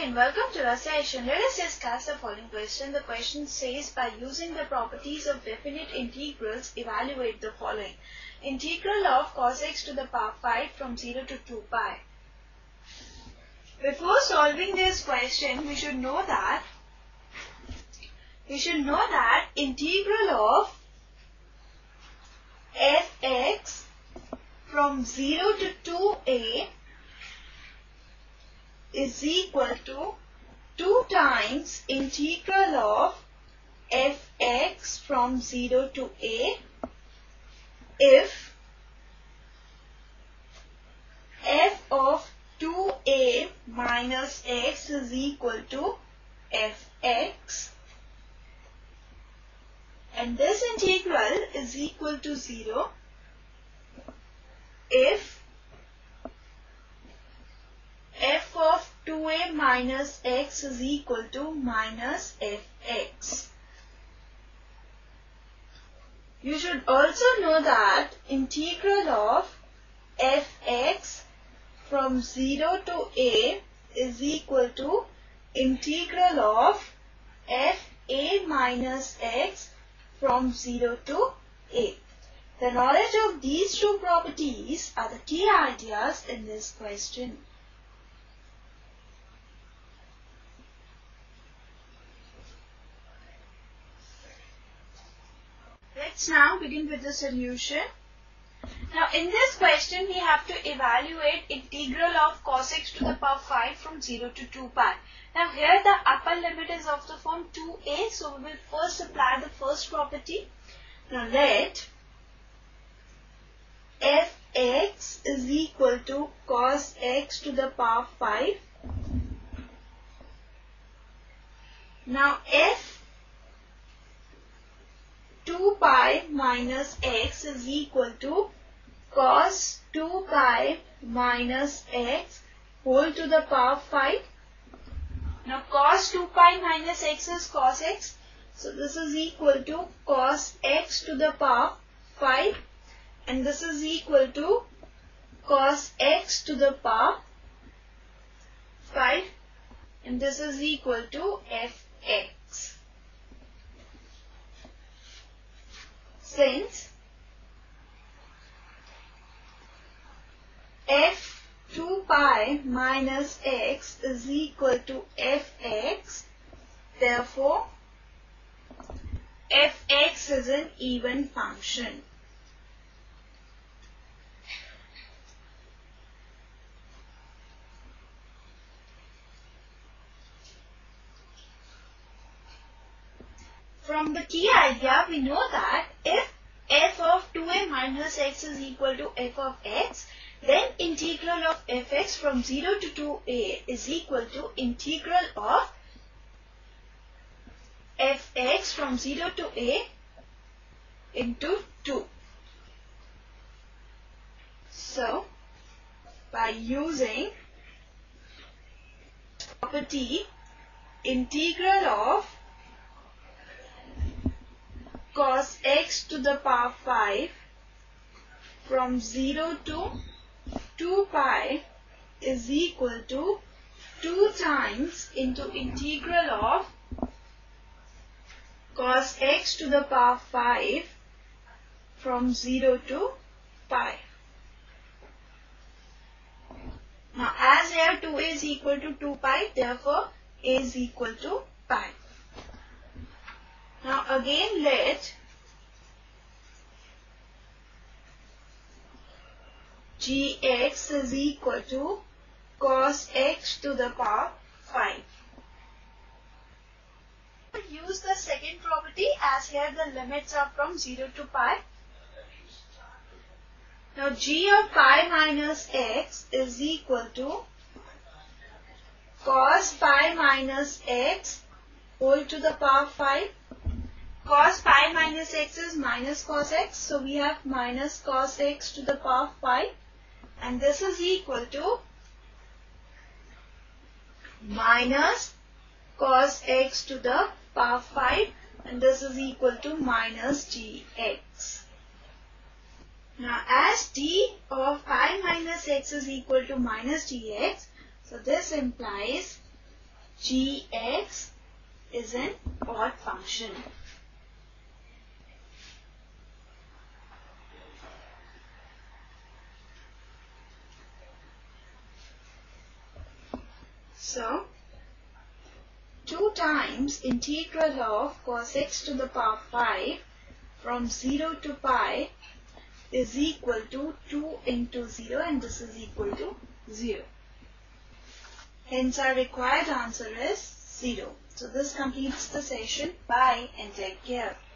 and welcome to our session. Let us discuss the following question. The question says, by using the properties of definite integrals, evaluate the following. Integral of cos x to the power 5 from 0 to 2 pi. Before solving this question, we should know that integral of fx from 0 to 2a is equal to 2 times integral of fx from 0 to a if f of 2a minus x is equal to fx, and this integral is equal to 0 if f of 2a minus x is equal to minus fx. You should also know that integral of fx from 0 to a is equal to integral of fa minus x from 0 to a. The knowledge of these two properties are the key ideas in this question. Let's now begin with the solution. Now in this question we have to evaluate integral of cos x to the power 5 from 0 to 2 pi. Now here the upper limit is of the form 2a, so we will first apply the first property. Now let fx is equal to cos x to the power 5. Now f 2 pi minus x is equal to cos 2 pi minus x whole to the power 5. Now cos 2 pi minus x is cos x. So this is equal to cos x to the power 5, and this is equal to cos x to the power 5, and this is equal to fx. Since f 2 pi minus x is equal to fx, therefore fx is an even function. From the key idea, we know that if f of 2a minus x is equal to f of x, then integral of fx from 0 to 2a is equal to integral of fx from 0 to a into 2. So, by using property integral of cos x to the power 5 from 0 to 2 pi is equal to 2 times into integral of cos x to the power 5 from 0 to pi. Now as here 2a is equal to 2 pi, therefore a is equal to pi. Now again let gx is equal to cos x to the power 5. Use the second property, as here the limits are from 0 to pi. Now g of pi minus x is equal to cos pi minus x whole to the power 5. Cos pi minus x is minus cos x, so we have minus cos x to the power 5, and this is equal to minus cos x to the power 5, and this is equal to minus gx. Now as d of pi minus x is equal to minus dx, so this implies gx is an odd function. So, 2 times integral of cos x to the power 5 from 0 to pi is equal to 2 into 0, and this is equal to 0. Hence our required answer is 0. So this completes the session. Bye and take care.